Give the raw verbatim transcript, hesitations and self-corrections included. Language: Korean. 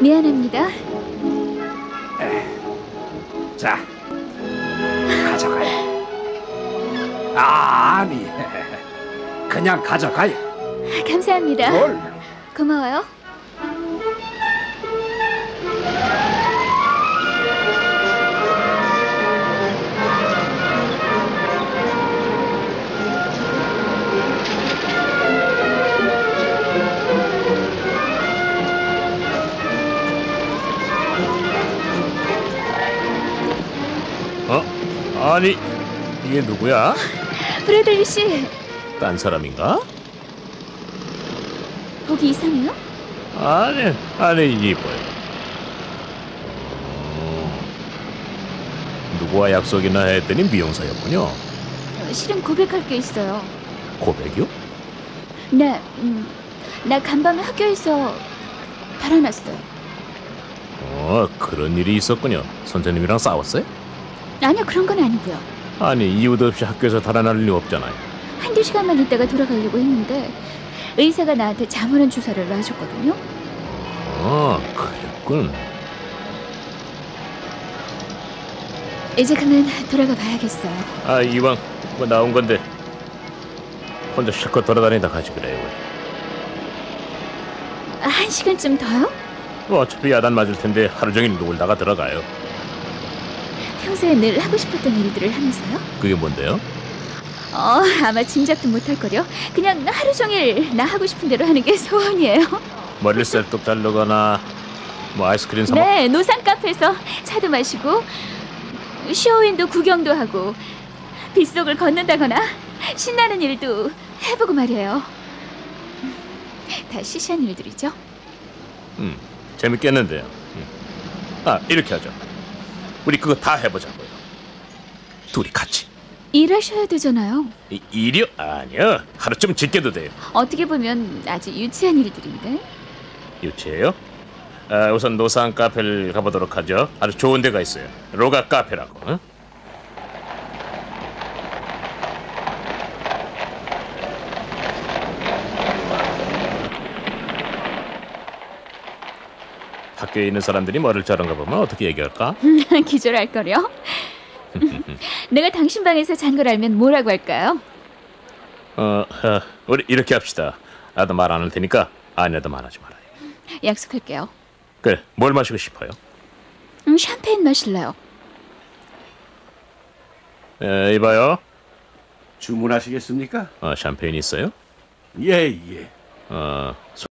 미안합니다. 자, 가져가요. 아니, 그냥 가져가요. 감사합니다. 뭘? 고마워요. 어? 아니, 이게 누구야? 브래들리 씨, 딴 사람인가? 보기 이상해요? 아니, 아니, 이뻐요. 어, 누구와 약속이나 했더니 미용사였군요. 실은 고백할 게 있어요. 고백이요? 네, 음, 나 간밤에 학교에서 달아났어요. 어, 그런 일이 있었군요. 선생님이랑 싸웠어요? 아니요, 그런 건 아니고요. 아니, 이유도 없이 학교에서 달아날 리 없잖아요. 한두 시간만 있다가 돌아가려고 했는데 의사가 나한테 잠오는 주사를 놔줬거든요. 어, 그랬군. 이제 그만 돌아가 봐야겠어요. 아, 이왕 뭐 나온 건데 혼자 실컷 돌아다니다 가지 그래요. 아, 한 시간쯤 더요? 뭐 어차피 야단 맞을 텐데 하루 종일 놀다가 들어가요. 평소에 늘 하고 싶었던 일들을 하면서요? 그게 뭔데요? 어, 아마 짐작도 못할 거요. 그냥 하루 종일 나 하고 싶은 대로 하는 게 소원이에요. 머리를 쌀떡 자르거나 뭐 아이스크림 사 먹... 네, 노상 카페에서 차도 마시고 쇼윈도 구경도 하고 빗속을 걷는다거나 신나는 일도 해보고 말이에요. 다 시시한 일들이죠. 음, 재밌겠는데요. 음. 아, 이렇게 하죠. 우리 그거 다 해보자고요. 둘이 같이. 일하셔야 되잖아요. 이, 일이요? 아니요. 하루쯤 지켜도 돼요. 어떻게 보면 아주 유치한 일들인데. 유치해요? 아, 우선 노상 카페를 가보도록 하죠. 아주 좋은 데가 있어요. 로가 카페라고. 어? 학교에 있는 사람들이 머리를 자른가 보면 어떻게 얘기할까? 기절할 거려. 내가 당신 방에서 잔 걸 알면 뭐라고 할까요? 어, 어, 우리 이렇게 합시다. 나도 말 안 할 테니까 아내도 말하지 말아요. 약속할게요. 그래, 뭘 마시고 싶어요? 음, 샴페인 마실래요? 에, 이봐요. 주문하시겠습니까? 어, 샴페인 있어요? 예, 예. 어,